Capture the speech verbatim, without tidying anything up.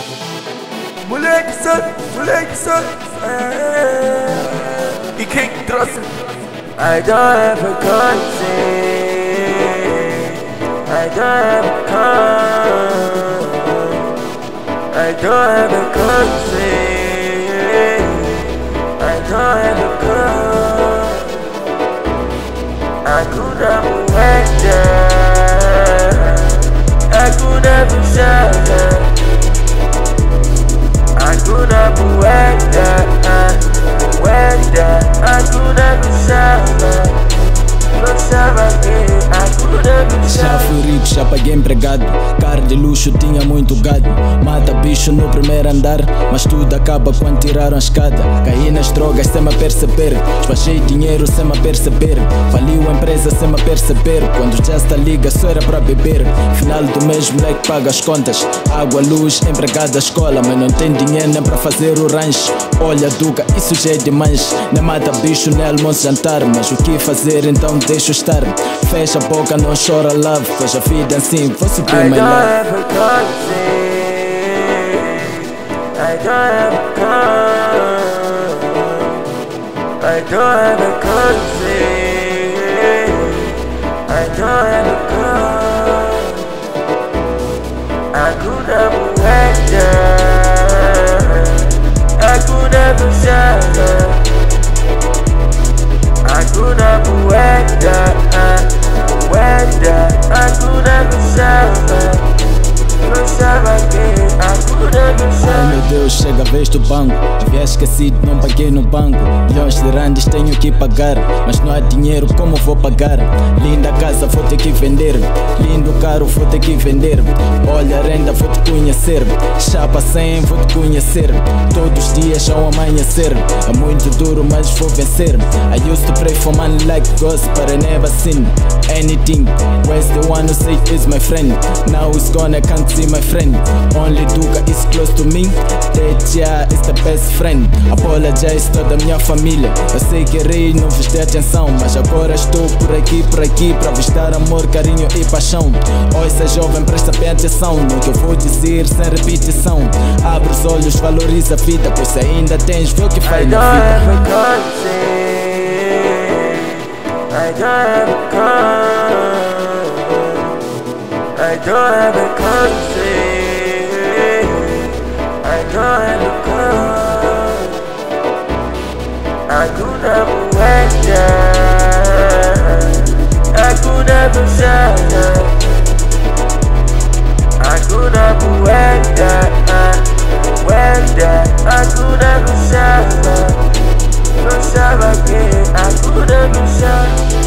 Moleque santo, moleque santo, é. E quem que trouxe? I don't have a country, I don't have a country, I don't have a country, I don't have a country. I could have went there, I could have shut. I could have went there, went there. I could have shot. Já fui rico, já paguei empregado. Carro de luxo, tinha muito gado. Mata bicho no primeiro andar, mas tudo acaba quando tiraram a escada. Caí nas drogas sem me perceber, despachei dinheiro sem me perceber, faliu a empresa sem me perceber. Quando já está liga só era para beber. Final do mês moleque paga as contas, água, luz, empregado da escola, mas não tem dinheiro nem para fazer o rancho. Olha Duca, isso já é demais. Nem mata bicho, nem almoço jantar, mas o que fazer então deixa estar. Fecha a boca, não chora love, pois a vida assim vou subir my love. I don't have a country, I don't have a country, I don't have a country. I could have went there, I could have shut. I could have went there, went there. I could have shut. Ai meu Deus, chega a vez do banco. Havia esquecido, não paguei no banco. Milhões de randes tenho que pagar, mas não há dinheiro, como vou pagar? Linda casa, vou ter que vender. Lindo carro, vou ter que vender. Olha a renda, vou te conhecer. Chapa cem, vou te conhecer. Todos os dias ao amanhecer. É muito duro, mas vou vencer. I used to pray for money like ghost, but I never seen anything. Where's the one who say is my friend? Now it's gone, I can't see my friend. Only Duca is close to me, Tetia is the best friend. Apologize toda a minha família. Eu sei que errei, não vos dei atenção, mas agora estou por aqui, por aqui, para vos dar amor, carinho e paixão. Ouça jovem, presta bem atenção no que eu vou dizer sem repetição. Abre os olhos, valoriza a vida, pois se ainda tens, vê o que faz na vida. I don't have a country, I don't have a country, I don't have a country. I could have went there, I could have shut. I could have went there, went there. I could have shut. No shot again, I could have shut.